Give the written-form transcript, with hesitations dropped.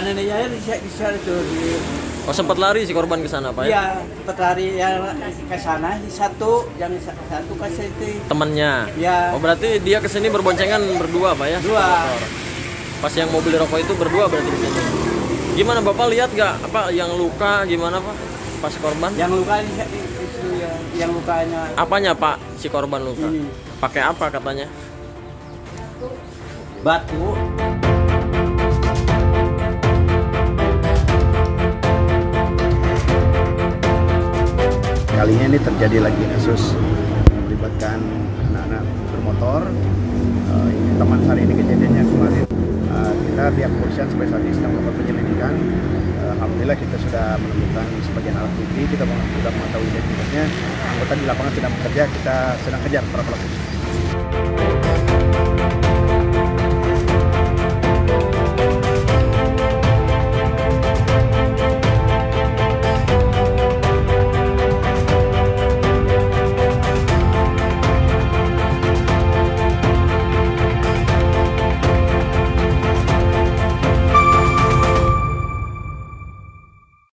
Kanan ya di sana tuh di. Oh, sempat lari si korban ke sana, Pak ya? Iya, sempat lari yang ke sana, satu ke situ. Temannya. Ya. Oh, berarti dia ke sini berboncengan berdua, Pak ya? Dua. Pas yang mau beli rokok itu berdua berarti di sini. Gimana Bapak lihat nggak apa yang luka gimana, Pak? Pas korban? Yang luka itu yang lukanya. Apanya, Pak? Si korban luka. Ini. Pakai apa katanya? Batu. Kalinya ini terjadi lagi kasus melibatkan anak-anak bermotor. Ini Taman Sari ini kejadiannya kemarin. Kita pihak kepolisian sampai saat ini sedang melakukan penyelidikan. Alhamdulillah kita sudah menemukan sebagian alat bukti, kita sudah mengetahui identitasnya. Anggota di lapangan sedang bekerja, kita sedang kejar para pelaku.